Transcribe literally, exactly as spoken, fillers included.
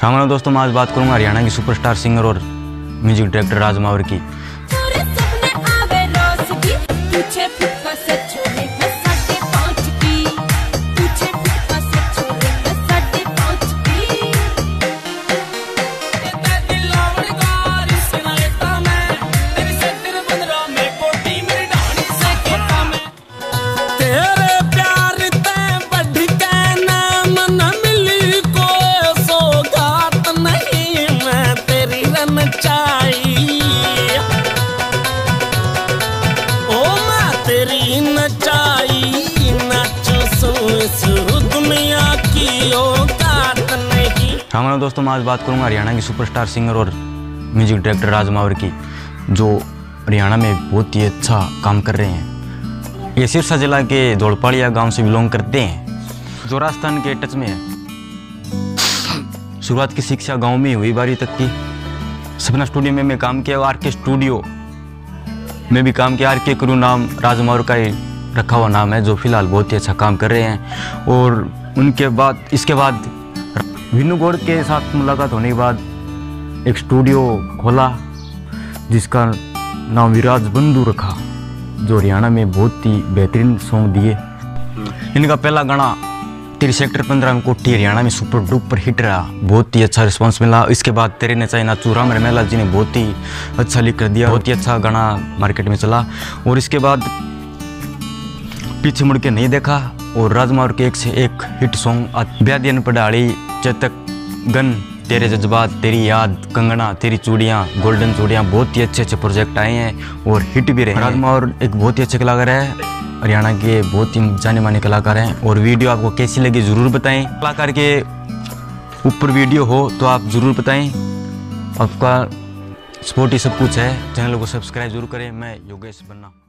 राम राम दोस्तों, मैं आज बात करूंगा हरियाणा की सुपरस्टार सिंगर और म्यूजिक डायरेक्टर राज मावर की। राम राम दोस्तों, मैं आज बात करूंगा हरियाणा की सुपरस्टार सिंगर और म्यूजिक डायरेक्टर राज मावर की, जो हरियाणा में बहुत ही अच्छा काम कर रहे हैं। ये सिरसा जिला के धौलपाड़िया गांव से बिलोंग करते हैं, जो राजस्थान के टच में है। शुरुआत की शिक्षा गांव में हुई, बारहवीं तक की। सपना स्टूडियो में मैं काम किया, आर के स्टूडियो में भी काम किया। आर के क्रू नाम राज मावर का ही रखा हुआ नाम है, जो फिलहाल बहुत ही अच्छा काम कर रहे हैं। और उनके बाद इसके बाद विनू गौड़ के साथ मुलाकात होने के बाद एक स्टूडियो खोला, जिसका नाम विराज बंधु रखा, जो हरियाणा में बहुत ही बेहतरीन सॉन्ग दिए। इनका पहला गाना तेरी सेक्टर पंद्रह में कोठी हरियाणा में सुपर डुपर हिट रहा, बहुत ही अच्छा रिस्पांस मिला। इसके बाद तेरे नचाई नाचू राम रमेला जी ने बहुत ही अच्छा लिख कर दिया, बहुत ही अच्छा गाना मार्केट में चला। और इसके बाद पीछे मुड़ के नहीं देखा, और राज मावर के एक से एक हिट सॉन्ग ब्यादियन पढ़ाड़ी, चेतक गन, तेरे जज्बात, तेरी याद, कंगना, तेरी चूड़ियाँ, गोल्डन चूड़ियाँ, बहुत ही अच्छे अच्छे प्रोजेक्ट आए हैं और हिट भी रहे। राज मावर एक बहुत ही अच्छे कलाकार है, हरियाणा के बहुत ही जाने माने कलाकार हैं। और वीडियो आपको कैसी लगी ज़रूर बताएं। कलाकार के ऊपर वीडियो हो तो आप ज़रूर बताएं। आपका सपोर्ट ही सब कुछ है। चैनल को सब्सक्राइब जरूर करें। मैं योगेश बन्ना।